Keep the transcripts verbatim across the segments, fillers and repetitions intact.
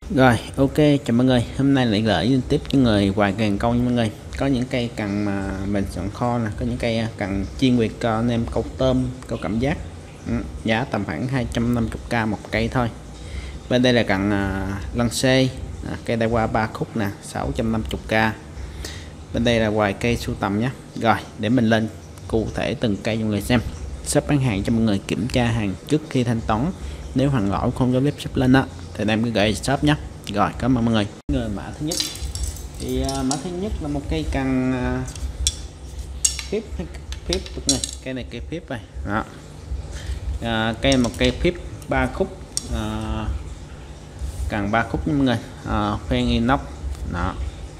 Rồi, ok, chào mọi người. Hôm nay lại gửi liên tiếp cho người vài cần câu nha mọi người. Có những cây cần mà mình chọn kho nè, có những cây cần chuyên biệt cho anh em câu tôm, câu cảm giác. Ừ, giá tầm khoảng hai trăm năm mươi k một cây thôi. Bên đây là cần uh, lăng xê, à, cây đai qua ba khúc nè, sáu trăm năm mươi k. Bên đây là vài cây sưu tầm nhé. Rồi, để mình lên cụ thể từng cây cho mọi người xem. Shop bán hàng cho mọi người kiểm tra hàng trước khi thanh toán. Nếu hàng lỗi không có clip shop lên á thì em cứ gửi shop nhé. Rồi, cảm ơn mọi người. Người mã thứ nhất thì uh, mã thứ nhất là một cây cần uh, phíp phíp mọi người. Cây này cây phíp này đó. Uh, cây một cây phíp ba khúc, uh, cần ba khúc nha mọi người. Uh, phen inox đó.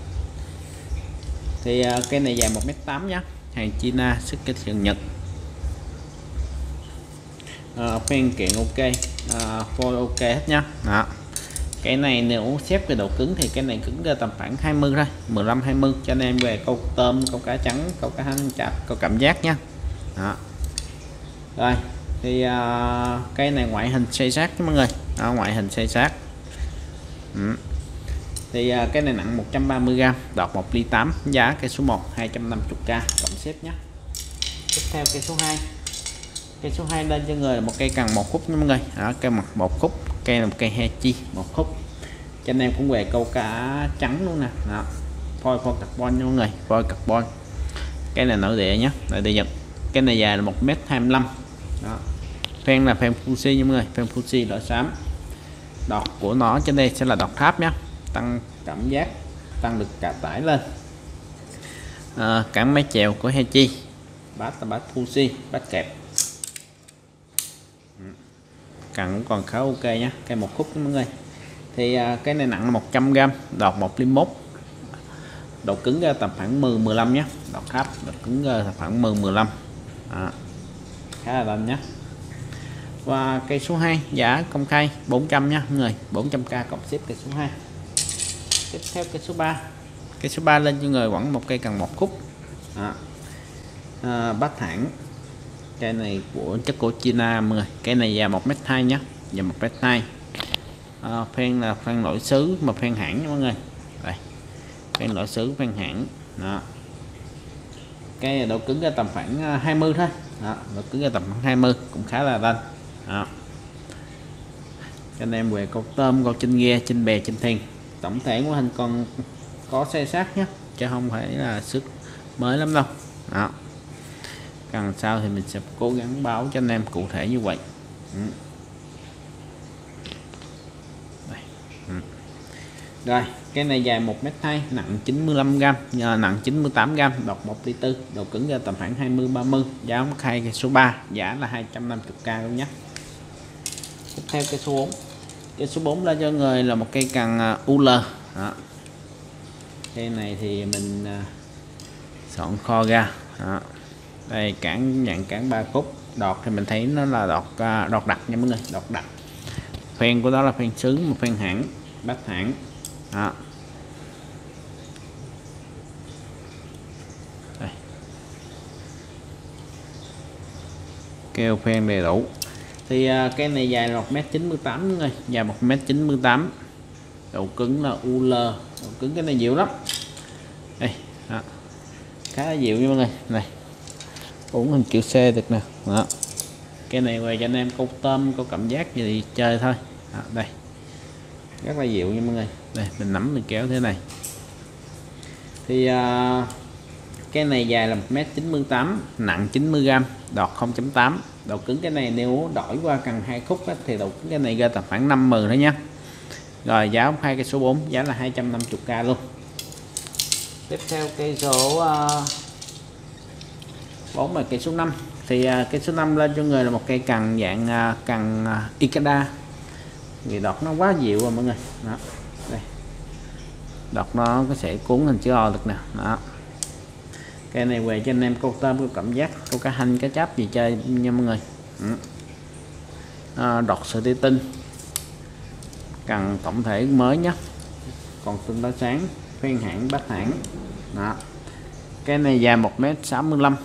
Thì uh, cây này dài một mét tám nhá, hàng China, xuất cái thị trường Nhật. Uh, phen kiện ok, uh, phôi ok hết nhá. Đó. Cái này nếu xếp về độ cứng thì cái này cứng ra tầm khoảng hai mươi thôi, mười lăm hai mươi cho anh em về câu tôm, câu cá trắng, câu cá hành chạp, câu cảm giác nhá. Đó. Rồi thì uh, cây này ngoại hình xây sát cho mọi người. Đó, ngoại hình xây sát. Ừ. Thì uh, cái này nặng một trăm ba mươi gam, đọt một ly tám, giá cây số một hai trăm năm mươi k cộng xếp nhé. Tiếp theo cây số hai. Cây số hai lên cho người là một cây cần một khúc nha mọi người. Đó, cây mặt một khúc, cây là một cây he chi một khúc cho anh em cũng về câu cá trắng luôn nè. Đó, phôi phôi carbon nha mọi người, phôi carbon. Cái này nội địa nhé, nội địa Nhật. Cái này dài là một mét hai mươi lăm. Đó, phen là phen Fuji nha mọi người, phen Fuji đỏ xám. Đọt của nó trên đây sẽ là đọt tháp nhé, tăng cảm giác, tăng được cả tải lên. À, cản máy chèo của Hechi, bát là bát Fuji, bát kẹp. Cần cũng còn khá ok nhé, cây một khúc mọi người. Thì à, cái này nặng là một trăm gam, đọt một ly mốt, độ cứng ra tầm khoảng mười mười lăm nhé, đọt tháp độ cứng ra tầm khoảng mười mười lăm. À, khá là đậm nhé. Và cây số hai giá công khai bốn trăm nhé mọi người, bốn trăm k cộng xếp cây số hai. Tiếp theo cây số ba. Cây số ba lên cho người vẫn một cây cần một khúc. À, à, bát thẳng. Cây này của chất của China mọi người. Cây này dài một mét hai nhé, dài một mét hai. À, phen là phen lỗi xứ mà phen hãng nha mọi người. Đây, phen lỗi xứ, phen hãng. Đó. Cái độ cứng ra tầm khoảng hai mươi thôi. Đó, độ cứng ra tầm khoảng hai mươi cũng khá là đanh. Đó. Cho anh em về câu tôm, câu trên ghe, trên bè, trên thuyền. Tổng thể của hình còn có xe sát nhé, chứ không phải là sức mới lắm đâu. Đó. Cần sau thì mình sẽ cố gắng báo cho anh em cụ thể như vậy. Ừ. Đây. Ừ. Rồi, cái này dài một mét hai, nặng chín mươi lăm gam, nặng chín mươi tám gam, đọt một ly tư, độ cứng ra tầm khoảng hai mươi ba mươi, giá ống khai cây số ba, giá là hai trăm năm mươi k luôn nhé. Tiếp theo cây số bốn. Cây số bốn là cho người là một cây cần u lờ. Đó. Cây này thì mình uh, soạn kho ra. Đó. Đây cản dạng cản ba khúc, đọt thì mình thấy nó là đọt uh, đọt đặc nha mọi người, đọt đặc. Phen của đó là phen sứ, một phen hãng, bát hãng. Đó. Đây. Keo phen đầy đủ. Thì uh, cây này dài là một mét chín mươi tám mọi người, dài một mét chín mươi tám. Độ cứng là u lờ, độ cứng cái này dịu lắm. Đây, đó. Khá là dịu nha mọi người. Này. Uống hình kiểu C được nè. Đó. Cái này về cho anh em câu tôm, câu cảm giác gì thì chơi thôi. Đó, đây. Rất là dịu nha mọi người. Đây, mình nắm mình kéo thế này. Thì uh, cái này dài là một mét chín mươi tám, nặng chín mươi gam, đọt không chấm tám. Độ cứng cái này nếu đổi qua cần hai khúc á, thì độ cứng cái này ra tầm khoảng năm mươi thôi nhá. Rồi giá hai cây số bốn, giá là hai trăm năm mươi k luôn. Tiếp theo cây số uh, bốn là cây số năm. Thì uh, cây số năm lên cho người là một cây cần dạng uh, cần uh, Ikeda. Vì đọt nó quá dịu rồi mọi người. Đó. Đây. Đọt nó có sẽ cuốn hình chữ O được nè. Đó. Cây này về cho anh em câu tôm, câu cảm giác, câu cá hành, cá cháp gì chơi nha mọi người. Ừ. À, đọt sợi tê tinh. Cần tổng thể mới nhé, còn tinh đá sáng, phen hãng, bát hãng. Đó. Cái này dài một mét sáu mươi lăm.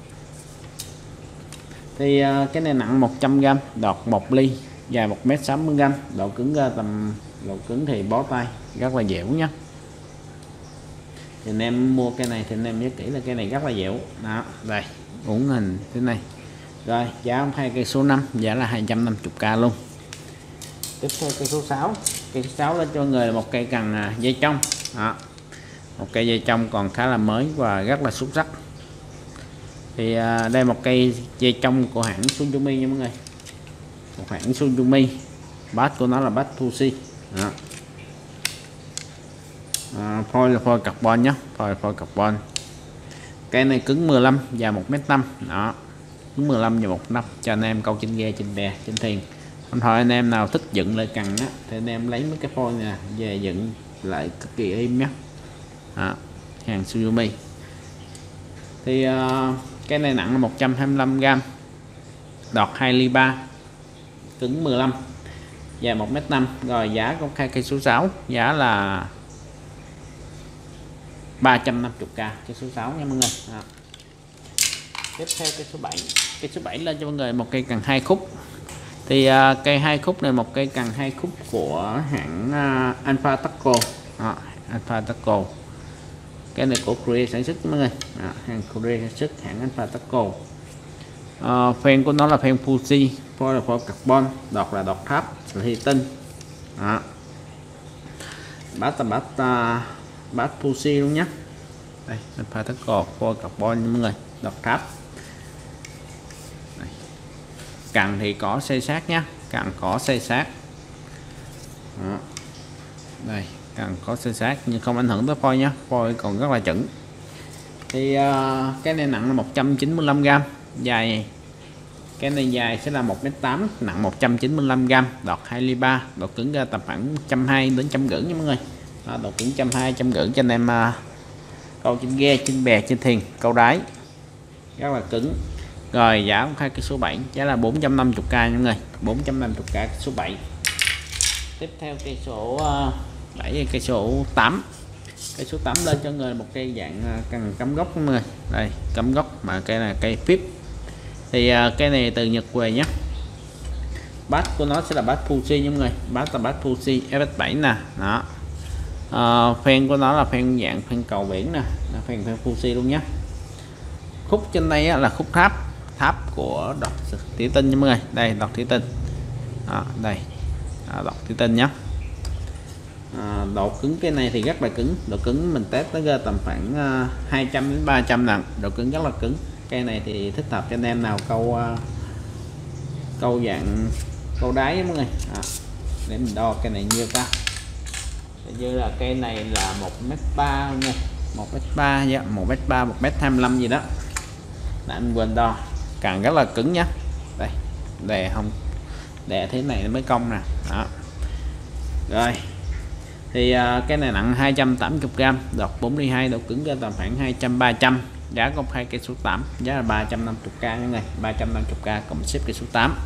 Thì uh, cái này nặng một trăm gam, đọt một ly, dài một mét sáu mươi gam, độ cứng ra tầm độ cứng thì bó tay, rất là dẻo nhá. Thì anh em mua cái này thì anh em nhớ kỹ là cái này rất là dẻo đó. Đây uốn hình thế này. Rồi giá hai cây số năm, giá là hai trăm năm mươi k luôn. Tiếp theo cây số sáu. Cây số sáu là cho người một cây cần à, dây trong đó. Một cây dây trong còn khá là mới và rất là xuất sắc. Thì à, đây một cây dây trong của hãng Suzumi nha mọi người, một hãng Suzumi. Bát của nó là bát Fuji đó. À, phôi là phôi carbon nhé, phôi phôi carbon. Cây này cứng mười lăm, dài một mét năm đó, cứng mười lăm và một năm cho anh em câu trên ghe, trên bè, trên thuyền. Không thôi anh em nào thích dựng lại cần á thì anh em lấy mấy cái phôi nè về dựng lại cực kỳ êm nhé. Đó, hàng Suzumi. Thì uh, cái này nặng là một trăm hai mươi lăm gam, đọt hai ly ba, cứng mười lăm, dài một mét năm. Rồi giá công khai cây số sáu, giá là ba trăm năm mươi k cây số sáu nha mọi người. Đó. Tiếp theo cây số bảy. Cây số bảy lên cho mọi người một cây cần hai khúc. Thì uh, cây hai khúc này một cây cần hai khúc của hãng uh, Alpha Taco. Đó, Alpha Taco. Cái này của Korea sản xuất mọi người. Đó, hàng Korea sản xuất, hãng Alpha Taco. Uh, phen của nó là phen Fuji, phôi là phôi carbon, đọt là đọt tháp, thủy tinh. Đó. Bát là bát uh, bát Fuji luôn nhé. Đây Alpha Taco, phôi carbon nha mọi người, đọt tháp. Đây. Cần thì có xây sát nhé, cần có xây sát. Đó. Đây cần có xây sát nhưng không ảnh hưởng tới phôi nhé, phôi còn rất là chuẩn. Thì uh, cái này nặng là một trăm chín mươi lăm gam, dài cái này dài sẽ là một mét tám, nặng một trăm chín mươi lăm gam, đọt hai ly ba, độ cứng ra tầm khoảng một trăm hai mươi đến một trăm rưỡi nha mọi người. Đó, độ cứng một trăm hai mươi, một trăm rưỡi cho anh em uh, câu trên ghe, trên bè, trên thuyền, câu đáy rất là cứng. Rồi giá hai cây số bảy, giá là bốn trăm năm mươi k nha mọi người, bốn trăm năm mươi k cây số bảy. Tiếp theo cây số uh, bảy, cây số tám. Cây số tám lên cho người một cây dạng cần cắm gốc mọi người. Đây cắm gốc mà cây này cây phíp. Thì uh, cây này từ Nhật về nhé. Bát của nó sẽ là bát Fuji nha mọi người, bát là bát Fuji ép ét bảy nè. Đó. Uh, phen của nó là phen dạng phen cầu biển nè, là phen phen Fuji luôn nhé. Khúc trên đây á, là khúc tháp, tháp của đọt thủy tinh nha mọi người. Đây đọt thủy tinh. Đó, đây à, đọt thủy tinh nhé. À, độ cứng cái này thì rất là cứng, độ cứng mình test tới ra tầm khoảng uh, hai trăm đến ba trăm lần, độ cứng rất là cứng. Cây này thì thích hợp cho anh em nào câu uh, câu dạng câu đáy mọi người. À, để mình đo cây này nhiêu ta. Như là cây này là một mét ba nha, một mét ba, dạ, một mét ba, một mét hai mươi lăm gì đó. Đã anh quên đo, càng rất là cứng nhá. Đây, đè không, đè thế này nó mới cong nè. Đó. Rồi. Thì uh, cái này nặng hai trăm tám mươi gam, đọt bốn ly hai, độ cứng ra tầm khoảng hai trăm ba trăm. Giá công khai cây số tám, giá là ba trăm năm mươi k nha này, ba trăm năm mươi k cộng xếp cây số tám.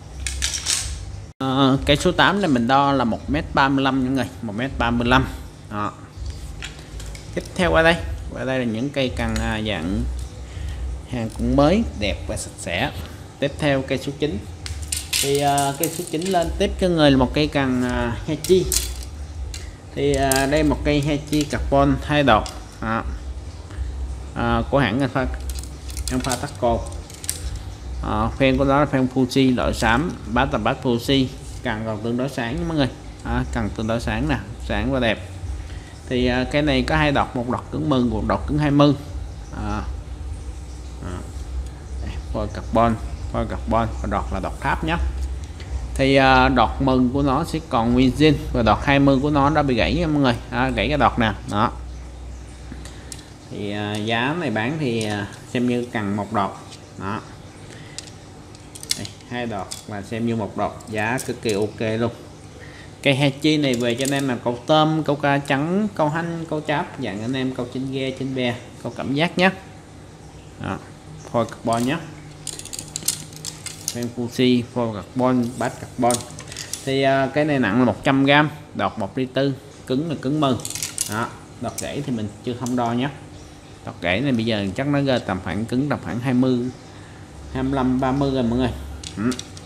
Uh, cây số tám này mình đo là một mét ba mươi lăm nha người, một mét ba mươi lăm. Đó. Tiếp theo qua đây, qua đây là những cây cần uh, dạng hàng cũng mới, đẹp và sạch sẽ. Tiếp theo cây số chín. Thì uh, cây số chín lên tiếp cho người là một cây cần uh, Hechi. Thì uh, đây một cây Hechi carbon hai đọt. Đó. Uh, của hãng Alpha, Alpha Taco. Uh, phen của đó là phen Fuji loại xám, bát là bát Fuji, cần còn tương đối sáng mọi người. À, cần tương đối sáng nè, sáng và đẹp. Thì uh, cái này có hai đọt, một đọt cứng mười, một đọt cứng hai mươi. À, à, phôi carbon, phôi carbon và đọt là đọt tháp nhé. Thì uh, đọt mừng của nó sẽ còn nguyên zin và đọt hai mươi của nó đã bị gãy nha mọi người. À, gãy cái đọt nè. Đó. Thì uh, giá này bán thì uh, xem như cần một đọt. Đó. Đây, hai đọt là xem như một đọt, giá cực kỳ ok luôn. Cây Hechi này về cho anh em làm câu tôm, câu cá trắng, câu hanh, câu cháp, dạng anh em câu trên ghe, trên bè, câu cảm giác nhé. Đó. Phôi carbon nhé, phen Fuji, phôi carbon, bát carbon. Thì uh, cái này nặng là một trăm gam, đọt một ly tư, cứng là cứng mừng. Đó. Đọt gãy thì mình chưa không đo nhé. Đọt gãy này bây giờ chắc nó ra tầm khoảng cứng tầm khoảng hai mươi, hai mươi lăm, ba mươi rồi mọi người. Ừ.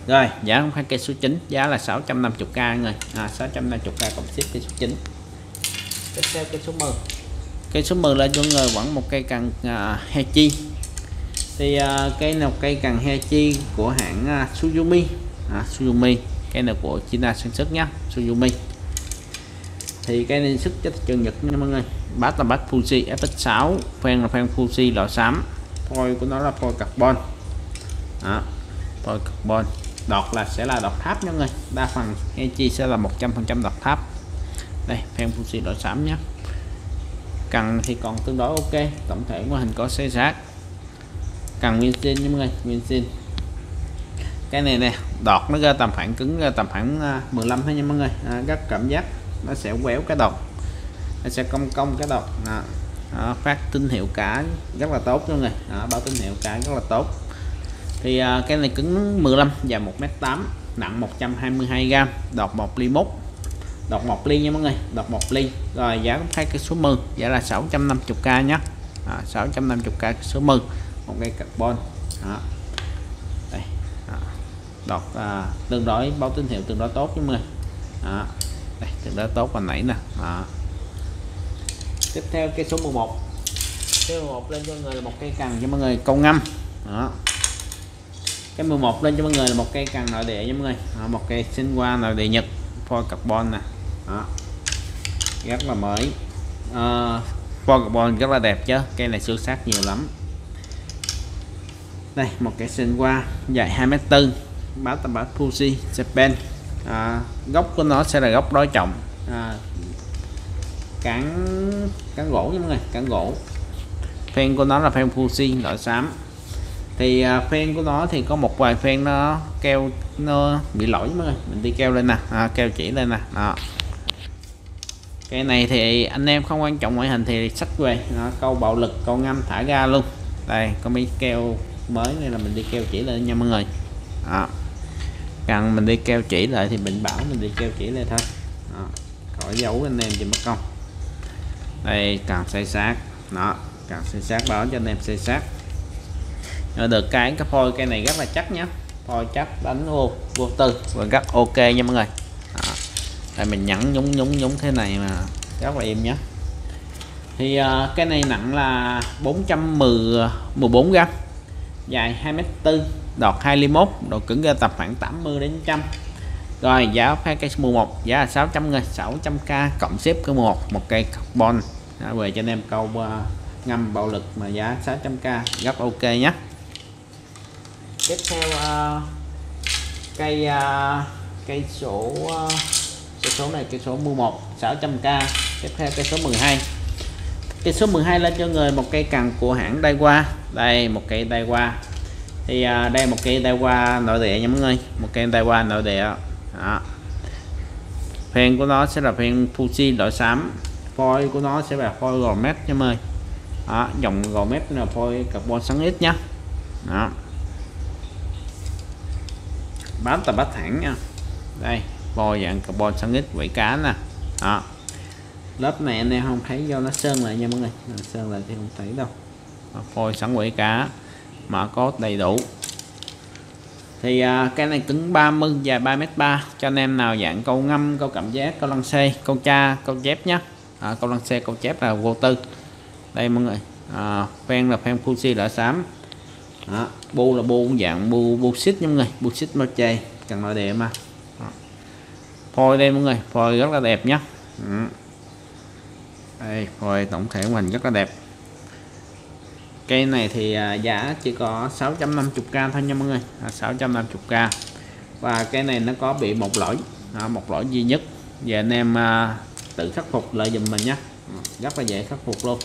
Rồi giá không hai cây số chín giá là sáu trăm năm mươi k người à, sáu trăm năm mươi k cộng ship cây số chín. Tiếp theo cây số mười. Cây số mười là cho người vẫn một cây cần uh, Hechi. Thì uh, cây nào cây cần Hechi của hãng uh, Suzumi à, Suzumi, cây này của China sản xuất nhá, Suzumi. Thì cây này xuất cho thị trường Nhật nha mọi người. Bát là bát Fuji ép ích sáu, phen là phen Fuji loại xám, phôi của nó là phôi carbon đó, phôi carbon. Đọt là sẽ là đọt tháp nha mọi người, đa phần Hechi sẽ là một trăm phần trăm đọt tháp. Đây phen Fuji loại xám nhé. Cần thì còn tương đối ok, tổng thể mô hình có xe sát, cần nguyên zin nha mọi người, nguyên zin. Cái này nè, đọt nó ra tầm khoảng cứng ra tầm khoảng mười lăm thôi nha mọi người. À, rất cảm giác nó sẽ quéo cái đọt, nó sẽ cong cong cái đọt. À, à, phát tín hiệu cả rất là tốt nha mọi người, à, báo tín hiệu cả rất là tốt. Thì à, cái này cứng mười lăm, dài một mét tám, nặng một trăm hai mươi hai gam, đọt một ly mốt, đọt một ly nha mọi người, đọt một ly. Rồi giá cũng hai cây số mười, giá là sáu trăm năm mươi k nhé, à, sáu trăm năm mươi k số mười, một cây carbon. Đó. Đây. Đó. Đọt à, tương đối báo tín hiệu tương đối tốt nha mọi người. Đó. Đây, tương đối tốt hồi nãy nè. Đó. Tiếp theo cây số mười một. Cây mười một lên cho người là một cây cần cho mọi người câu ngâm. Đó. Cái mười một lên cho mọi người là một cây cần nội địa nha mọi người. Đó, một cây sinh qua nội địa Nhật, phôi carbon nè. Đó. Rất là mới. À, phôi carbon rất là đẹp chứ, cây này xước sát nhiều lắm. Đây một cái sinh qua dài hai mét bốn, báo tầm báo Fuji Japan. À, gốc của nó sẽ là gốc đối trọng, à, cán cán gỗ nha mọi người, cán gỗ. Phen của nó là phen Fuji loại xám. Thì à, phen của nó thì có một vài phen nó keo nó bị lỗi mọi người, mình đi keo lên nè, à, keo chỉ lên nè. Đó. Cái này thì anh em không quan trọng ngoại hình thì sách về nó câu bạo lực, câu ngâm thả ga luôn. Đây có mấy keo mới này là mình đi keo chỉ lên nha mọi người. Đó. Cần mình đi keo chỉ lại thì mình bảo mình đi keo chỉ lên thôi. Đó. Khỏi giấu anh em thì mất công. Đây cần xây sát, đó cần xây sát báo cho anh em xây sát. Rồi được cái cái phôi cây này rất là chắc nhá, phôi chắc đánh vô vô tư và rất ok nha mọi người. Đó. Đây mình nhẫn nhúng nhúng nhúng thế này mà rất là êm nhé. Thì uh, cái này nặng là bốn trăm mười, mười bốn gam, dài hai mét bốn, đọt hai ly mốt, độ cứng ra tập khoảng tám mươi đến một trăm. Rồi giá hai cây mười một giá là sáu trăm người, sáu trăm k cộng xếp cái một một cây carbon. Đã về cho anh em câu uh, ngâm bạo lực mà giá sáu trăm k rất ok nhé. Tiếp theo uh, cây uh, cây số uh, cây số này cây số mười một sáu trăm k. Tiếp theo cây số mười hai. Cây số mười hai lên cho người một cây cần của hãng Daiwa. Đây một cây Daiwa. Thì à, đây một cây Daiwa nội địa nha mọi người, một cây Daiwa nội địa. Đó. Phen của nó sẽ là phen Fuji loại xám, phôi của nó sẽ là phôi Gourmet nha mọi người. Đó, dòng Gourmet là phôi carbon sáng ít nhá. Đó. Bán tầm bát thẳng nha. Đây phôi dạng carbon sáng ít vảy cá nè. Đó. Lớp này anh em không thấy do nó sơn lại nha mọi người, sơn lại thì không thấy đâu. Phôi sẵn quẩy cá, mã code đầy đủ. Thì à, cái này cứng ba mươi, dài ba mét ba, cho anh em nào dạng câu ngâm, câu cảm giác, câu lăng xê, câu cha, câu chép nhé. À, câu lăng xê, câu chép là vô tư. Đây mọi người, à, phen là phen Fuji loại xám. Đó, bu là bu dạng bu bu xích nha mọi người, bu xích mơ chê, cần nội địa mà. Đó. Phôi đây mọi người, phôi rất là đẹp nhé. Ừ. Đây phôi tổng thể của mình rất là đẹp. Cây này thì à, giá chỉ có sáu trăm năm mươi k thôi nha mọi người, à, sáu trăm năm mươi k. Và cái này nó có bị một lỗi, à, một lỗi duy nhất, và anh em à, tự khắc phục lại dùm mình nhé, rất là dễ khắc phục luôn.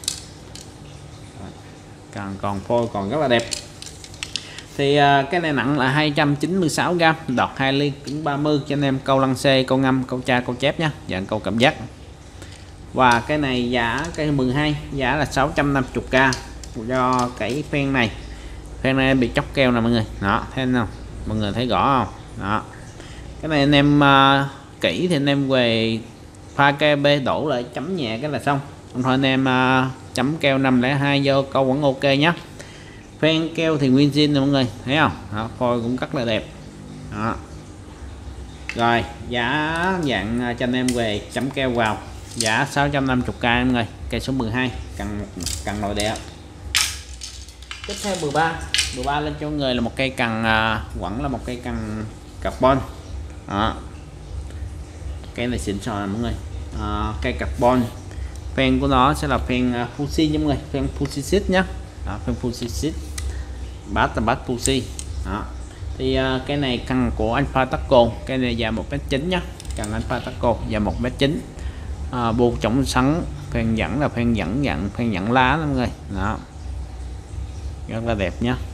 Còn còn phôi còn rất là đẹp. Thì à, cái này nặng là hai trăm chín mươi sáu gam, đọt hai ly, cứng ba mươi, cho anh em câu lăng xê, câu ngâm, câu cha, câu chép nhé, dạng câu cảm giác. Và cái này giá cây mười hai giá là sáu trăm năm mươi k. Do cái phen này phen này bị chóc keo nè mọi người. Đó thấy không, mọi người thấy rõ không? Đó cái này anh em uh, kỹ thì anh em về pha keo b đổ lại chấm nhẹ cái là xong, không thôi anh em uh, chấm keo năm lẻ hai vô câu vẫn ok nhé. Phen keo thì nguyên zin nè mọi người thấy không? Đó, phôi cũng rất là đẹp. đó. Rồi giá dạng cho anh em về chấm keo vào giá sáu trăm năm mươi k em ơi. Cây số mười hai cần cần nội địa. Tiếp theo mười ba mười ba lên cho người là một cây cần à, vẫn là một cây cần carbon đó. Cây này xịn sò mọi người. À, cây carbon phen của nó sẽ là phen uh, Fuji nha mọi người, phen Fuji nhé. Đó, phen Fuji bát là bát Fuji đó. Thì uh, cái này cần của Alpha Taco, cái này dài một mét chín nhá, cần Alpha Taco dài một mét chín. À, buộc chống sắn, phen dẫn là phen dẫn dặn phen dẫn lá đó mọi người đó, rất là đẹp nhá.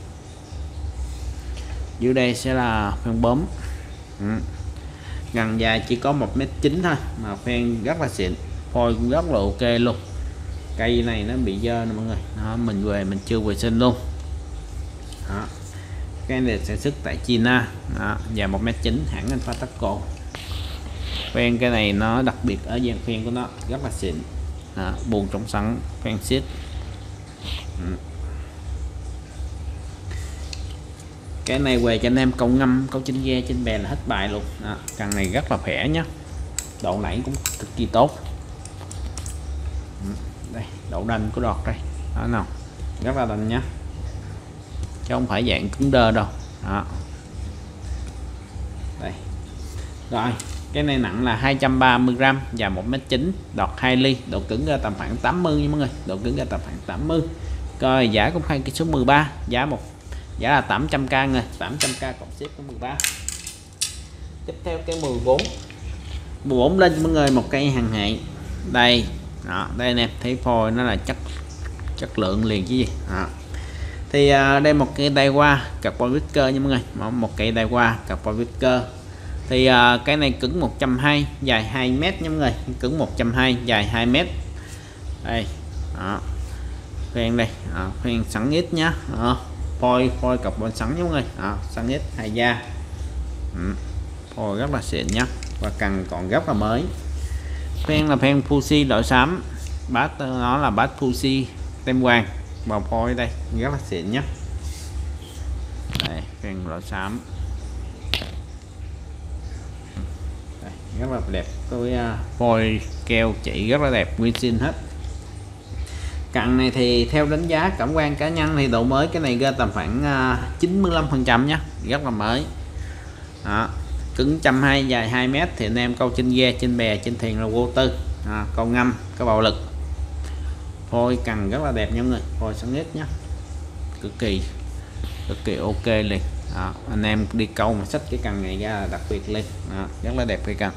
Dưới đây sẽ là phen bấm. Ừ. Gần dài chỉ có một mét chín thôi mà phen rất là xịn, phôi cũng rất là ok luôn. Cây này nó bị dơ nè mọi người đó, mình về mình chưa vệ sinh luôn đó. Cái này sản xuất tại China đó, dài một mét chín, hãng Alpha Taco. Phen cái này nó đặc biệt ở dàn phen của nó rất là xịn đó, buồn trong sẵn phen xít. Ừ. Cái này về cho anh em câu ngâm câu trên ghe trên bè là hết bài luôn đó. Cần này rất là khỏe nhá, độ nảy cũng cực kỳ tốt. Ừ. Đây độ đanh của đọt đây đó nào, rất là đanh nhá, chứ không phải dạng cứng đơ đâu đó. Đây rồi cái này nặng là hai trăm ba mươi gam, dài một mét chín, đọt hai ly, độ cứng ra tầm khoảng tám mươi nha mọi người, độ cứng ra tầm khoảng tám mươi. Rồi giá công khai cái số mười ba, giá một giá là tám trăm k người, tám trăm k cộng ship của mười ba. Tiếp theo cái mười bốn mười bốn lên mọi người, một cây hàng hệ đây đó, đây anh em thấy phôi nó là chất chất lượng liền chứ gì đó. Thì uh, đây một cây đai qua carbon wicker nha mọi người, một cây đai qua carbon wicker. Thì uh, cái này cứng một trăm hai mươi, dài hai mét nha mọi người, cứng một trăm hai mươi, dài hai mét. Đây đó, phen đây đó, phen sẵn ít nhá đó. Phôi phôi carbon sẵn nha mọi người đó, sẵn ít hai da. Ừ. Phôi rất là xịn nhá, và cần còn rất là mới. Phen là phen Fuji loại xám, bát nó là bát Fuji tem vàng vào phôi đây rất là xịn nhá. Đây phen loại xám đây, rất là đẹp, tôi uh, phôi keo chỉ rất là đẹp, nguyên zin hết. Cặn này thì theo đánh giá cảm quan cá nhân thì độ mới cái này ra tầm khoảng uh, chín mươi lăm phần trăm nhá, rất là mới đó. Cứng một trăm hai mươi, dài hai mét thì anh em câu trên ghe trên bè trên thuyền là vô tư à, câu ngâm có bạo lực. Phôi cần rất là đẹp nha mọi người, phôi sáng nhất nhá, cực kỳ cực kỳ ok liền đó. Anh em đi câu mà xách cái cần này ra là đặc biệt lên đó, rất là đẹp cái cần,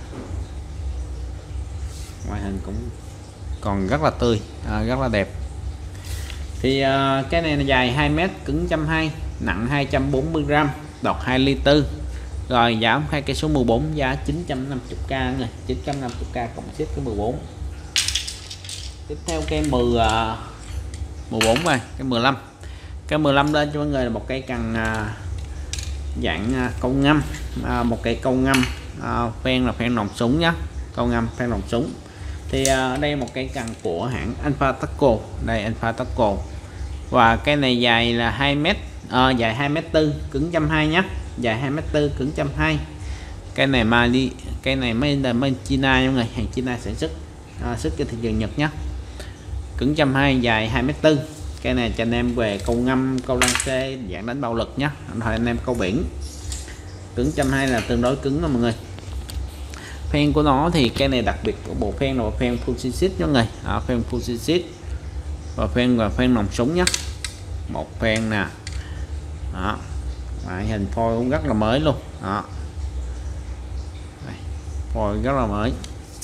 ngoại hình cũng còn rất là tươi à, rất là đẹp. Thì à, cái này là dài hai mét, cứng một trăm hai mươi, nặng hai trăm bốn mươi gam, đọt hai ly tư. Rồi giá hai cây số mười bốn, giá chín trăm năm mươi k này, chín trăm năm mươi k cộng ship cái mười bốn. Tiếp theo cây mười uh, mười bốn này, cái mười lăm. Cái mười lăm lên cho mọi người là một cây cần uh, dạng uh, câu ngâm, uh, một cây câu ngâm, uh, phen là phen nòng súng nhá, câu ngâm phen nòng súng. Thì uh, đây một cây cần của hãng Alpha Taco, đây Alpha Taco. Và cái này dài là hai mét, uh, dài hai mét tư, cứng một trăm hai mươi nhá, dài hai mét tư, cứng một trăm hai mươi. Cái này mà đi cái này mới là bên China nha mọi người, hàng China sản xuất, à, xuất cho thị trường Nhật nhé. Cứng một trăm hai mươi, dài hai mét tư. Cái này cho anh em về câu ngâm, câu lăng xê, dạng đánh bạo lực nhé, thôi anh em câu biển. Cứng một trăm hai mươi là tương đối cứng đó mọi người. Phen của nó thì cái này đặc biệt của bộ phen là bộ phen Fuji nha mọi người, à, phen Fuji và phen và phen nòng súng nhé, một phen nè đó. Ngoại hình phôi cũng rất là mới luôn đó. Đây, phôi rất là mới,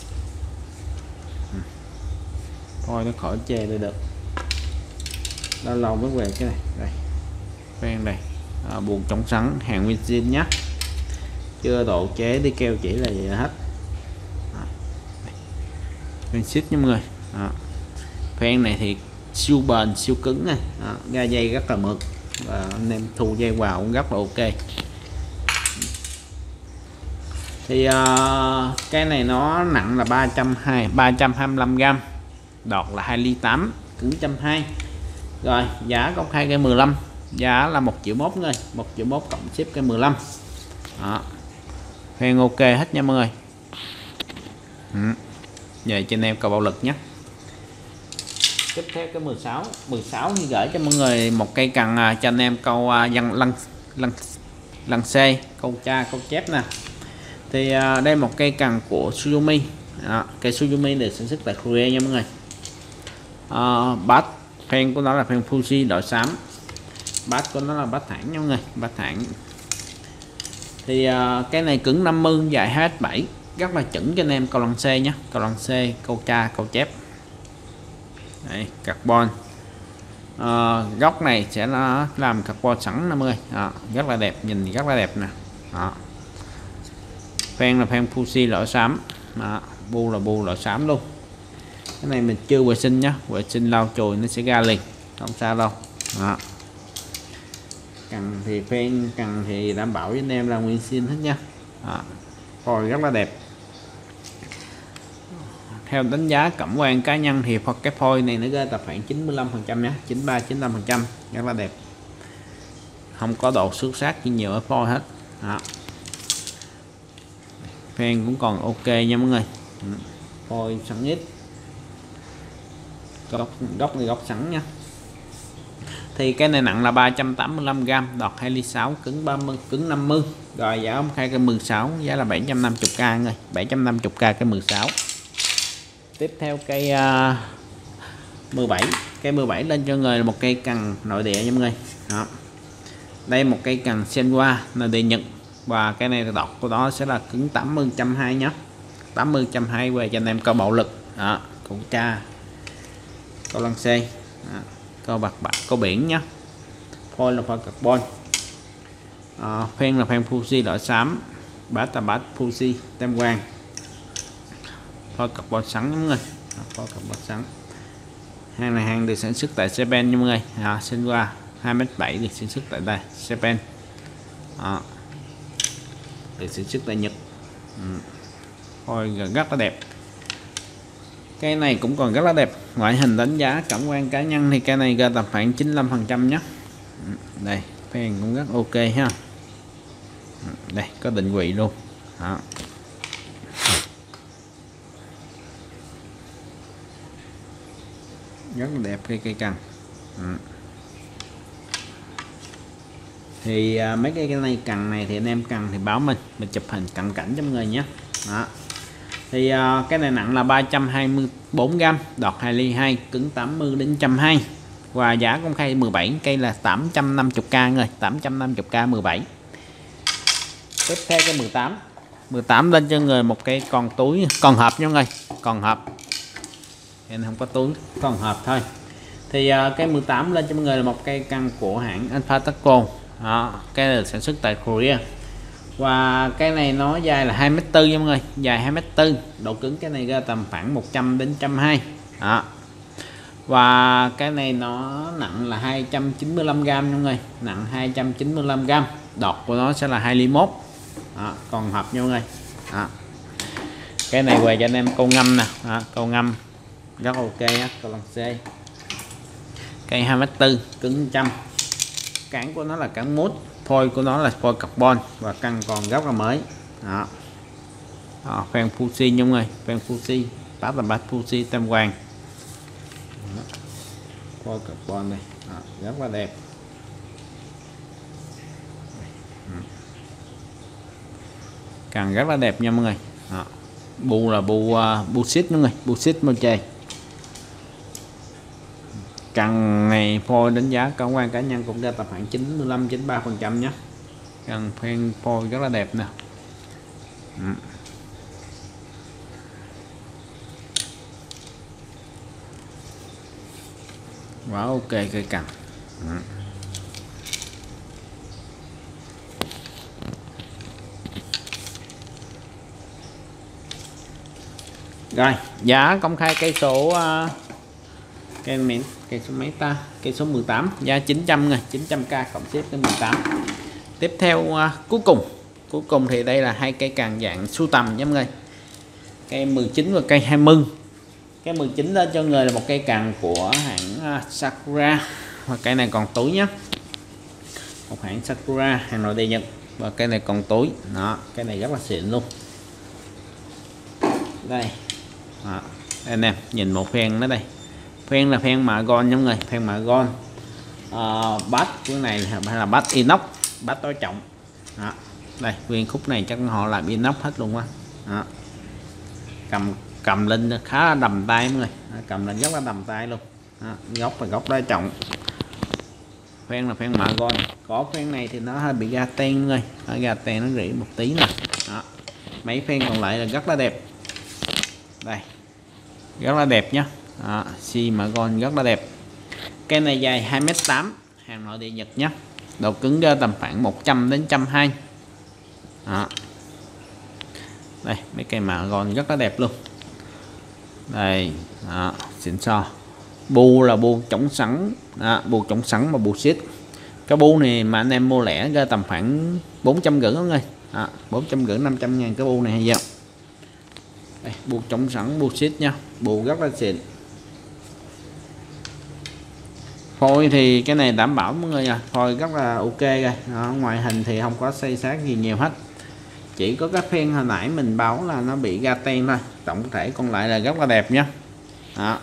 phôi nó khỏi chê đây được, lâu lâu mới về cái này. Đây phen đây à, buồn chống sắn, hàng nguyên zin nhé, chưa độ chế đi keo chỉ là gì hết. Phen xích nha mọi người đó. Phen này thì siêu bền siêu cứng này, ga dây rất là mượt và anh em thu dây vào cũng rất là ok. Thì uh, cái này nó nặng là ba trăm hai mươi lăm gam, đọt là hai ly tám, cứng một trăm hai mươi. Rồi giá công khai cái mười lăm, giá là một triệu mốt người, một triệu mốt cộng ship cái mười lăm Đó. Phen ok hết nha mọi người. Ừ. Về cho anh em cầu bạo lực nhé. Tiếp theo cái mười sáu mười sáu thì gửi cho mọi người một cây cần à, cho anh em câu à, dân lăng lăng lăng C, câu cha câu chép nè. Thì à, đây một cây cần của Suzumi. Đó, cây Suzumi được sản xuất tại Korea nha mọi người. À, bát phen của nó là phen Fuji đỏ xám, bát của nó là bát thẳng nha mọi người, bát thẳng. Thì à, cái này cứng năm mươi, dài hai mét bảy, rất là chuẩn cho anh em câu lăng C nhé, câu lăng C, câu cha câu chép. Đây, carbon. À, góc này sẽ là làm carbon sẵn năm mươi. Đó, rất là đẹp, nhìn rất là đẹp nè. Đó. Phen là phen Fuji lỗ xám. Đó, bu là bu lỗ xám luôn. Cái này mình chưa vệ sinh nhá, vệ sinh lau chùi nó sẽ ra liền, không sao đâu. Đó. Cần thì phen cần thì đảm bảo với anh em là nguyên zin hết nha. Phôi rất là đẹp. Theo đánh giá cảm quan cá nhân thì cái phôi này nó ra tập khoảng chín mươi lăm phần trăm nhé, chín mươi ba chín mươi lăm phần trăm, rất là đẹp, không có độ xước sát như nhiều ở phôi hết. Đó. Phen cũng còn ok nha mọi người. Phôi sẵn ít, góc góc này góc sẵn nha. Thì cái này nặng là ba trăm tám mươi lăm gam, đọt hai ly sáu, cứng ba mươi, cứng năm mươi. Rồi giá ông khai cái mười sáu, giá là bảy trăm năm mươi k người, bảy trăm năm mươi k cái mười sáu. Tiếp theo cây uh, mười bảy, cây mười bảy lên cho người là một cây cần nội địa nha mọi người. Đó. Đây một cây cần Senwa nội địa Nhật, và cái này đọt của nó sẽ là cứng tám mươi trăm hai nhé, tám mươi trăm hai về cho anh em câu bạo lực. Đó, câu cha, câu lăng C, đó, câu bạc bạc, câu biển nhé. Phôi là phôi carbon. À, phen là phen Fuji đỏ xám, bát là bát Fuji tem quang, phôi carbon sẵn nha mọi người. Phôi carbon sẵn. Hàng này hàng được sản xuất tại Japan nha mọi người. À, xin qua hai mét bảy được sản xuất tại đây Japan. À, được sản xuất tại Nhật. Ừ. Phôi rất là đẹp. Cái này cũng còn rất là đẹp. Ngoại hình đánh giá cảm quan cá nhân thì cái này ra tầm khoảng chín mươi lăm phần trăm nhé. Đây, phen cũng rất ok ha. Đây, có định vị luôn. Đó. Rất là đẹp cây cây cần. Ừ. Thì à, mấy cái cái này cần này thì anh em cần thì báo mình, mình chụp hình cận cảnh cho mọi người nhé. Đó. Thì à, cái này nặng là ba trăm hai mươi bốn gam, đọt hai ly hai, cứng tám mươi đến một trăm hai mươi. Và giá công khai mười bảy, cây là tám trăm năm mươi k người, tám trăm năm mươi k mười bảy. Tiếp theo cái mười tám. mười tám lên cho người một cây con túi, còn hộp nha mọi người, còn hộp. Nên không có túi, còn hộp thôi. Thì uh, cái mười tám lên cho mọi người là một cây căn của hãng Alpha Taco. Đó, cái được sản xuất tại Korea. Và cái này nó dài là hai mét tư nha mọi người, dài hai mét tư, độ cứng cái này ra tầm khoảng một trăm đến một trăm hai mươi. Đó. Và cái này nó nặng là hai trăm chín mươi lăm gam nha mọi người, nặng hai trăm chín mươi lăm gam, đọt của nó sẽ là hai ly mốt. Đó, còn hộp nha mọi người. Đó. Cái này về cho anh em câu ngâm nè. Đó, câu ngâm rất ok á, câu lăng C. Cây hai mét tư, cứng một trăm. Cán của nó là cán mút, phôi của nó là phôi carbon và căn còn rất là mới. Đó. Đó, phen Fuji nha mọi người, phen Fuji, bát là bát Fuji tem vàng. Phôi carbon này, đó, rất là đẹp. Càng rất là đẹp nha mọi người. Đó. Bu là bu uh, bu xít mọi người, bu xít mô chê. Cần này phôi đánh giá cảm quan cá nhân cũng ra tập khoảng chín mươi lăm chín mươi ba phần trăm nhé. Cần phen phôi rất là đẹp nè. Ừ. Quá ok cây cần. Ừ. Rồi, giá công khai cây số uh, cây miễn cây số mấy ta? Cây số mười tám, giá chín trăm ngàn, chín trăm k cộng xếp tới mười tám. Tiếp theo uh, cuối cùng, cuối cùng thì đây là hai cây càng dạng sưu tầm nha mọi người. Cây mười chín và cây hai mươi. Cái mười chín lên cho người là một cây càng của hãng uh, Sakura, và cây này còn túi nhé. Một hãng Sakura hàng nội địa Nhật. và cây này còn túi đó, cái này rất là xịn luôn. Đây đó. Đây anh em nhìn một phen đó đây, phen là phen Magon nha mọi người, phen Magon. À, bát cái này hay là bát inox, bát tối trọng đó. Đây nguyên khúc này chắc họ làm inox hết luôn á. Đó. cầm cầm lên khá là đầm tay mọi người, cầm lên rất là đầm tay luôn. Đó. Góc là góc tối trọng, phen là phen Magon. Có phen này thì nó hơi bị ga ten mọi người, ở ga ten nó rỉ một tí nè. Đó. Mấy phen còn lại là rất là đẹp, đây rất là đẹp nhá. Si Magon rất là đẹp. Cây này dài hai mét tám, hàng nội địa Nhật nhé, độ cứng ra tầm khoảng một trăm đến một trăm hai mươi. Đó. Đây mấy cây Magon rất là đẹp luôn. Đây đó, xịn xò. Bu là bu chống sắn, đó, bu chống sắn mà bu xít. Cái bu này mà anh em mua lẻ ra tầm khoảng bốn trăm rưỡi mọi người, bốn trăm rưỡi năm trăm ngàn cái bu này hay sao. Đây, bu chống sắn bu xít nha, bu rất là xịn. Phôi thì cái này đảm bảo mọi người nha, phôi rất là ok rồi. Đó, ngoại hình thì không có xây xác gì nhiều hết, chỉ có cái phen hồi nãy mình báo là nó bị ga ten thôi, tổng thể còn lại là rất là đẹp nhé. Đó.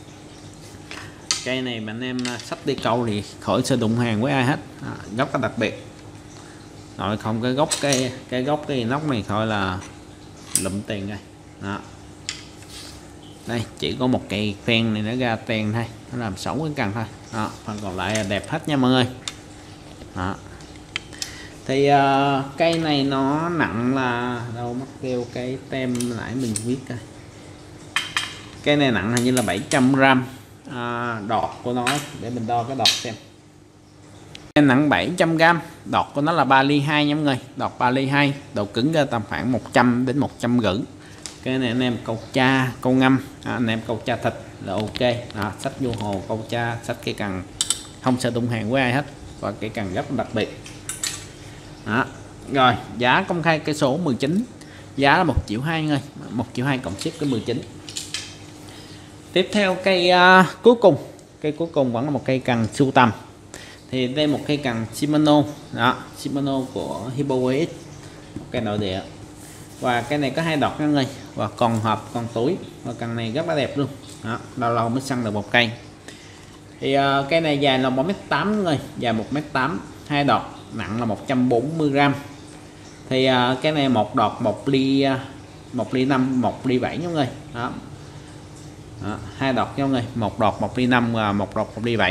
Cây này mà anh em sắp đi câu thì khỏi sẽ đụng hàng với ai hết. Đó, rất là đặc biệt. Rồi không cái gốc cái cái gốc cái inox này thôi là lụm tiền rồi. Đó. Đây chỉ có một cây phen này nó ra ten thôi, nó làm xấu cái cần thôi. Đó, phần còn lại là đẹp hết nha mọi người. Đó. Thì uh, cây này nó nặng là đâu mất kêu cái tem nãy mình viết coi. Cây này nặng hình như là bảy trăm gram. À, đọt của nó để mình đo cái đọt xem. Cây nặng bảy trăm gram, đọt của nó là ba ly hai nha mọi người, đọt ba ly hai, độ cứng ra tầm khoảng một trăm đến một trăm rưỡi. Cái này anh em câu cha, câu ngâm, à, anh em câu cha thịt là ok. Đó, sách vô hồ câu cha, sách cây cần không sẽ đụng hàng với ai hết, và cây cần rất đặc biệt. Đó. Rồi giá công khai cây số mười chín, giá là một triệu hai người, một triệu hai cộng ship cái mười chín. Tiếp theo cây uh, cuối cùng, cây cuối cùng vẫn là một cây cần sưu tầm. Thì đây một cây cần Shimano, đó Shimano của Hiboways, cây nội địa. Và cái này có hai đọt nha người, và còn hộp còn túi, và cần này rất là đẹp luôn. Đó, lâu lâu mới săn được một cây. Thì uh, cây này dài là một mét tám người, dài một mét tám, hai đọt, nặng là một trăm bốn mươi gram. Thì uh, cái này một đọt một ly uh, một ly năm, một ly bảy nha người. Đó. Đó, hai đọt nha người, một đọt một ly năm và một đọt một ly bảy.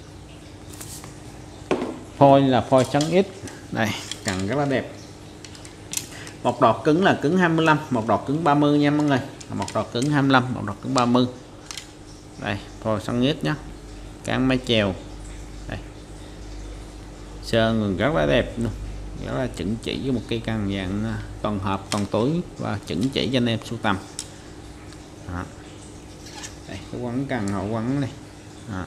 Phôi là phôi trắng ít. Đây, cần rất là đẹp. Một đọt cứng là cứng hai mươi lăm, một đọt cứng ba mươi nha mọi người. Một đọt cứng hai mươi lăm, một đọt cứng ba mươi. Đây, phôi trắng ít nhá. Cán máy chèo. Đây. Sơn rất là đẹp luôn. Rất là chuẩn chỉ với một cây cần dạng toàn hộp, toàn túi và chuẩn chỉ cho anh em sưu tầm. Đó. Đây, cái quấn cần hậu quấn này. Đó.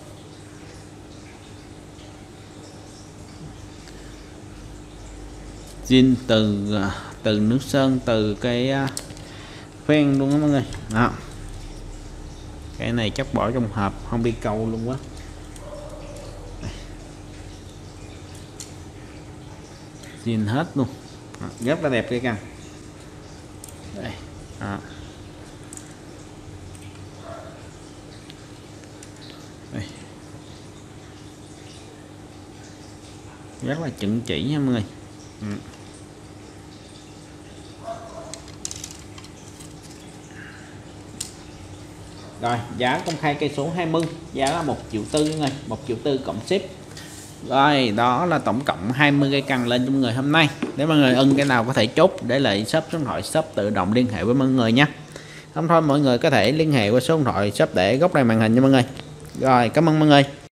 Zin từ từ nước sơn, từ cái phen luôn đó mọi người. Đó. Cái này chắc bỏ trong hộp không đi câu luôn quá. Zin hết luôn. Đó. Rất là đẹp cái cần. Đây. Đó. Đây. Rất là chuẩn chỉ nha mọi người. Ừ. Rồi giá công khai cây số hai mươi, giá là một triệu tư người, một triệu tư cộng ship. Rồi đó là tổng cộng hai mươi cây cần lên cho mọi người hôm nay. Nếu mọi người ưng cái nào có thể chốt để lại shop số điện thoại, shop tự động liên hệ với mọi người nhé. Không thôi mọi người có thể liên hệ qua số điện thoại shop để góc này màn hình cho mọi người. Rồi cảm ơn mọi người.